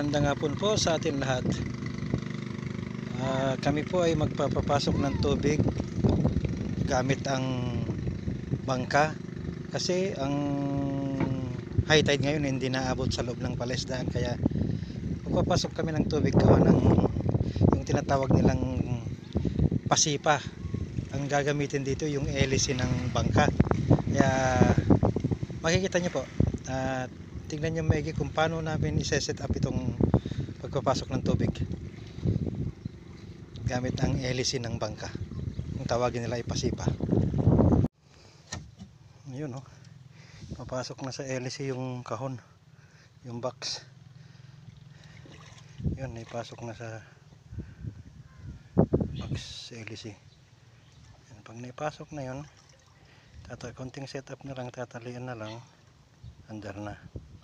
Magandang hapon po sa atin lahat. Kami po ay magpapapasok ng tubig gamit ang bangka kasi ang high tide ngayon hindi naabot sa loob ng palaisdaan, kaya magpapasok kami ng tubig gawa ng yung tinatawag nilang pasipa. Ang gagamitin dito yung hélice ng bangka, kaya makikita nyo po. Tingnan nyo maigi kung paano namin i-set up itong pagpapasok ng tubig gamit ang hélice ng bangka. Ang tawagin nila ay pasipa. Ayun, oh. Papasok na sa hélice yung kahon, yung box. Yun, ipasok na sa box hélice. Pag naipasok na yun, konting setup na lang, tatalian na lang, andar na.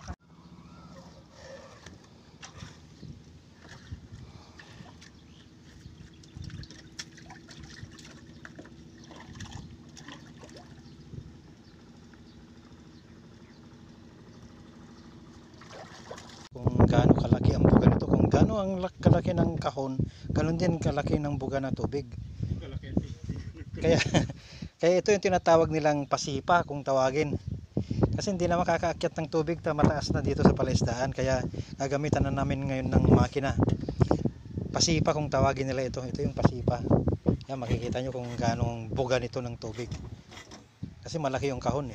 Kung gaano kalaki ang buga nito, kung gaano ang kalaki ng kahon, ganoon din kalaki ng buga na tubig. Kaya ito yung tinatawag nilang pasipa kung tawagin. Kasi hindi na makakaakyat ng tubig na mataas na dito sa palaisdaan, kaya gagamitan na namin ngayon ng makina. Pasipa kung tawagin nila ito. Ito yung pasipa. Yan, makikita nyo kung gaano ang buga nito ng tubig. Kasi malaki yung kahon eh.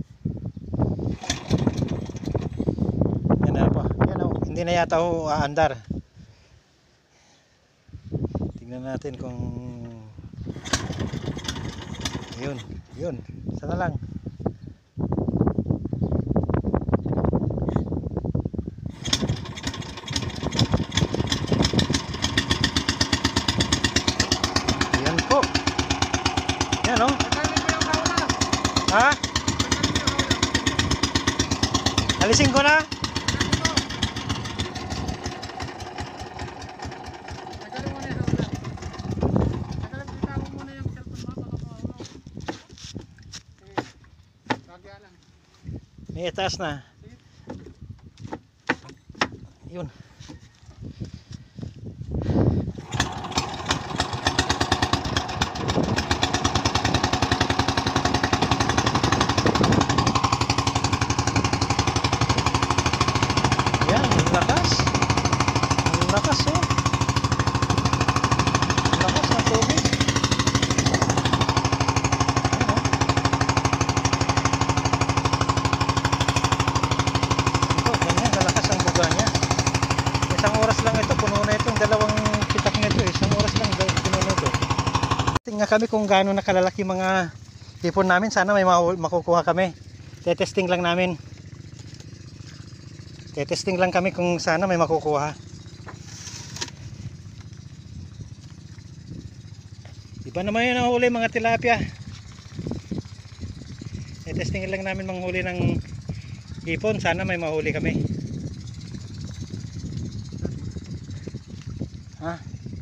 Yan na po. Yan, oh. Hindi na yata ho aandar. Tingnan natin kung yun. Sana lang. Yan po. Yan, oh. Ha? Alisin ko na. May itaas na. Yun. Yan, ang lakas. Ang lakas, oh. Ang lakas ng tubig. Isang oras lang ito, puno na itong dalawang pitak nito. Isang oras lang puno na ito. Tingnan kami kung gaano nakalalaki mga hipon namin. Sana may makukuha kami. Tetesting lang namin. Tetesting lang kami kung sana may makukuha. Iba naman yun ang huli, mga tilapia. Tetesting lang namin manghuli ng hipon. Sana may mahuli kami. Ha?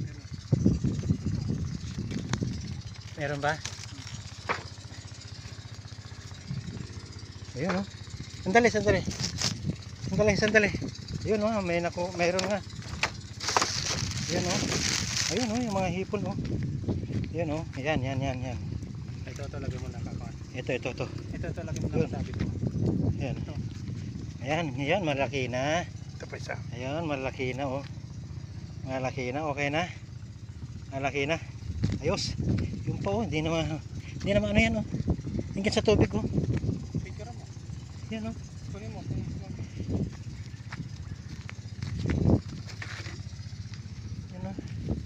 Meron ba? Ayun, oh. Sandali. Ayun, oh, mayroon nga. Ayun, oh. Ayun, oh, yung mga hipon, oh. Ayun, oh. Yan. Ito talaga mo nakakaon. Ito. Ito talaga mo nakasabi ko. Ayan. Ayan, malaki na. Ito pa isa. Ayun, malaki na, oh. Malaki na, okay na. Malaki na. Ayos. Yung pa, oh, hindi naman ano yan, oh. Hinggan sa tubig, oh. Picture mo. Yan, oh. Kunin mo. Yan, oh.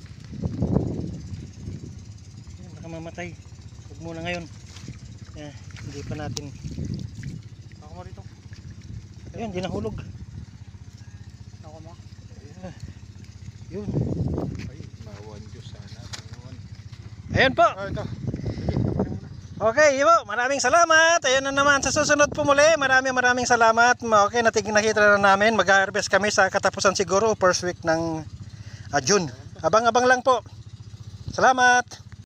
Yan, baka mamatay. Huwag muna ngayon. Hindi pa natin. Ako mo rito. Ayun, hindi nahulog. Ako mo. Yun. Ay, mawan Diyos sana. Ayun po. Ito. Okay, yun po. Maraming salamat. Ayun na naman. Sa susunod po muli. Maraming salamat. Okay, nakita na namin. Mag-harvest kami sa katapusan siguro. First week ng June. Abang-abang lang po. Salamat.